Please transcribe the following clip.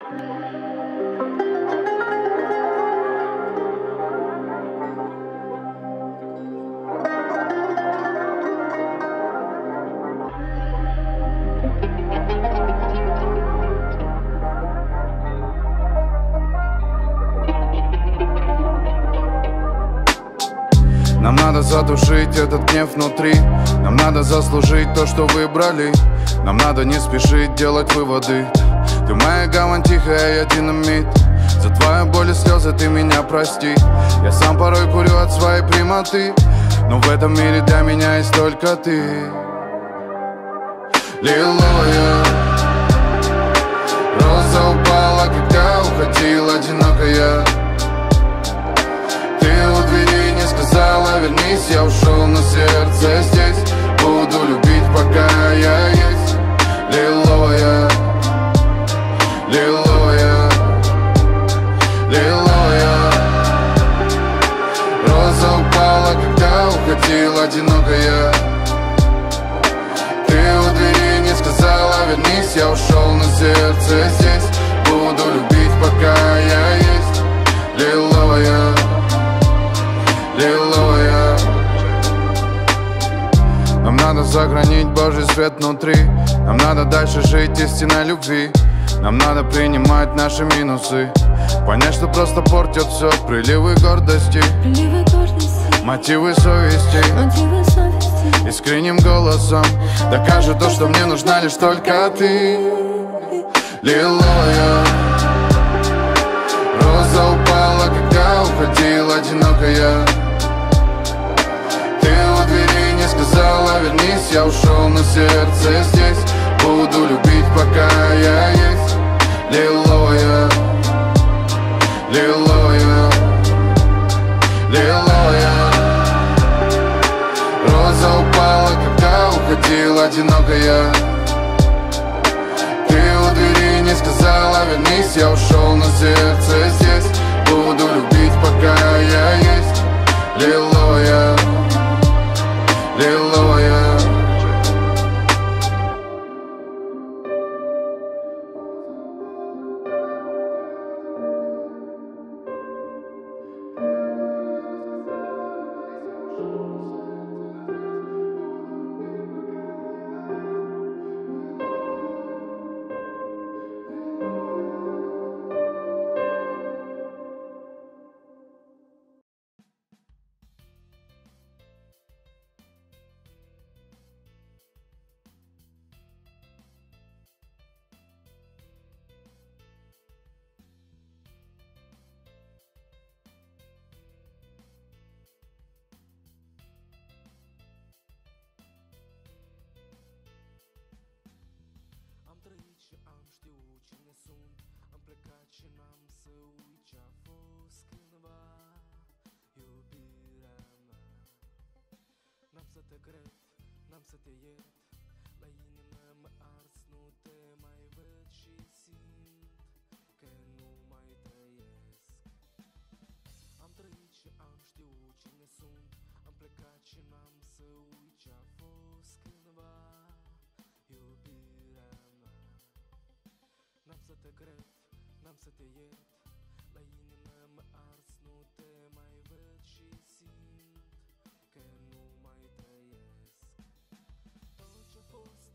Нам надо задушить этот гнев внутри. Нам надо заслужить то, что выбрали. Нам надо не спешить делать выводы. Ты моя гавань тихая, я динамит. За твою боль и слезы ты меня прости. Я сам порой курю от своей прямоты, но в этом мире для меня есть только ты. Лиловая роза упала, когда уходил одинокая. Ты у двери не сказала вернись, я ушел, но сердце здесь. Буду любить, пока я есть. Лиловая, лиловая, лиловая роза упала, когда уходил одинокая. Ты у двери не сказала вернись, я ушел, но сердце здесь. Буду любить, пока я есть. Лиловая, лиловая. Нам надо сохранить Божий свет внутри. Нам надо дальше жить истинной любви. Нам надо принимать наши минусы, понять, что просто портят все приливы гордости, мотивы совести. Искренним голосом докажу то, что мне нужна лишь только ты. Лиловая роза упала, когда уходил одинокая. Ты у двери не сказала вернись, я ушел, но сердце здесь. Буду любить, пока я есть. Лиловая, лиловая, лиловая роза упала, когда уходил одинокая. Ты у двери не сказала вернись, я ушел, но сердце здесь. Буду любить, пока я есть. Лиловая, лиловая. Trece, am știut cine sunt, am plecat și n-am să uit ce-a fost cândva iubirea mea. N-am să te cred, n-am să te iert, la inimă mă ars, nu te mai văd și simt că nu mai trăiesc. Am trăit și am știut cine sunt, am plecat și n-am să uit ce-a fost cândva iubirea mea. N-am să te cred, n-am să te iert, la inimă mă ars, nu te mai văd și simt că nu mai trăiesc. Tot ce-a fost